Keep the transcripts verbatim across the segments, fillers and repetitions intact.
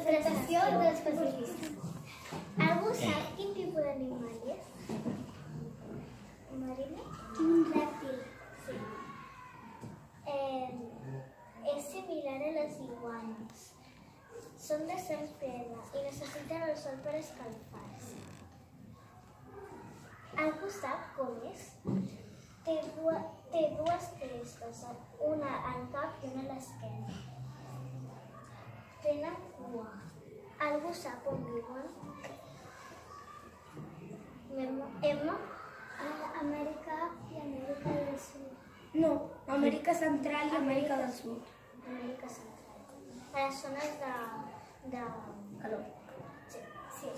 Interpretació dels especialistes. Algú sap quin tipus d'animal és? Marina? Un rèptil. Sí. És similar a les iguanes. Són de sang freda i necessiten el sol per escalfar-se. Algú sap com és? Té dues crestes, una al cap i una a l'esquena. Tenen cua. Algú sap on viuen? Emma? A Amèrica i Amèrica del Sud. No, Amèrica Central i Amèrica del Sud. Amèrica Central. A les zones de... calor. Sí, sí.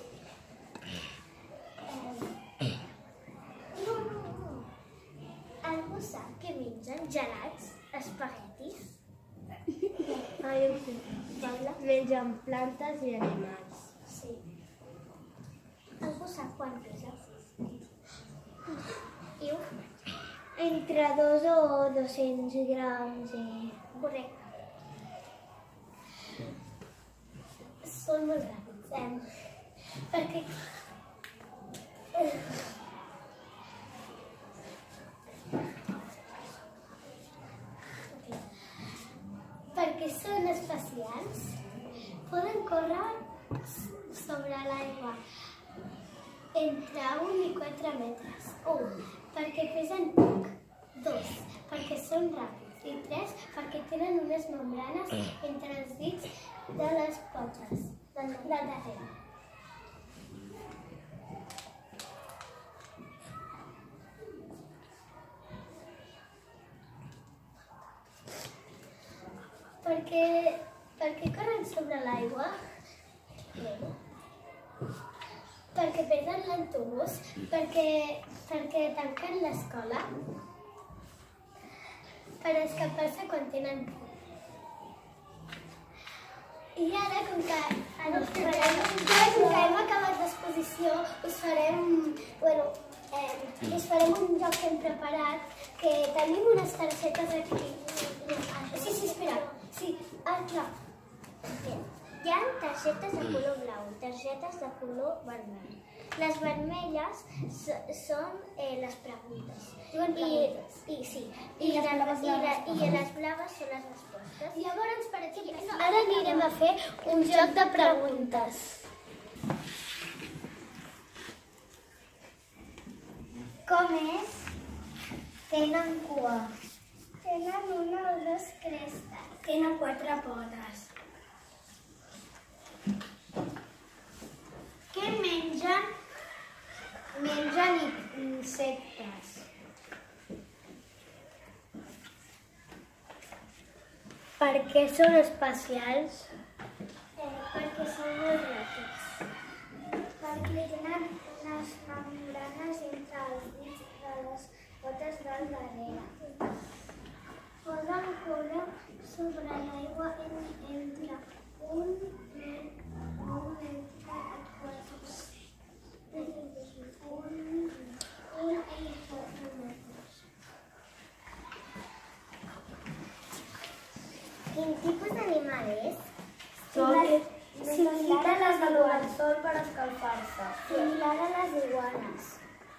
No, no, no. Algú sap que mengen gelats, espaguetis? Ah, jo ho sé. Mengen plantes i animals. Sí. Algú sap quant pesa? Iu? Entre dos o dos-cents grams. Correcte. Són molt ràpids. Perquè... Perquè són especials, poden córrer sobre l'aigua entre un i quatre metres. Un, perquè pesen poc. Dos, perquè són ràpids. I tres, perquè tenen unes membranes entre els dits de les potes, del darrere. Perquè, perquè corren sobre l'aigua, perquè perden l'autobús, perquè, perquè tanquen l'escola, per escapar-se quan tenen por. I ara, com que, ara us farem, com que hem acabat l'exposició, us farem, bueno, eh, us farem un joc que hem preparat, que tenim unes targetes aquí. Sí, sí, espera. Sí, ah, clar. Hi ha targetes de color blau, targetes de color vermell. Les vermelles són les preguntes. I sí, i les blaves són les respostes. Llavors, per exemple, ara anirem a fer un joc de preguntes. Com és? Tenen cua. Tenen una o dues crestes. Tenen quatre potes. Què mengen? Mengen insectes. Per què són especials? Perquè són molt ràpids. Perquè tenen unes membranes entre els dits de les potes del darrere. Poden córrer sobre l'aigua entre un metre i quatre metres. Quin tipus d'animal és? Similar a les de l'ovansol per escalfar-se. Similar a les iguanes.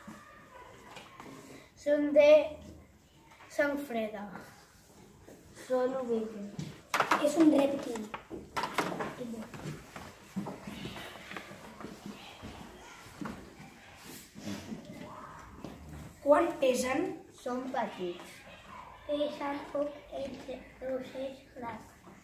Són de sang freda. Són ovípars. És un rèptil. Quan pesen? Són petits. Pesen poc entre dos-cents grams.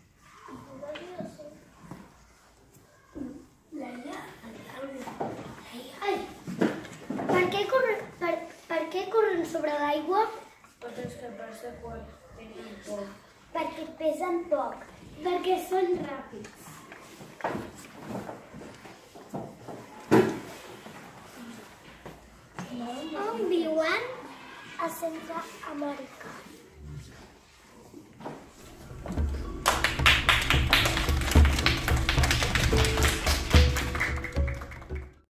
Ai! Per què corren, per, per què corren sobre l'aigua? Per escapar-se quan tenen por. Perquè pesen poc. Perquè són ràpids. On viuen? A Centreamèrica.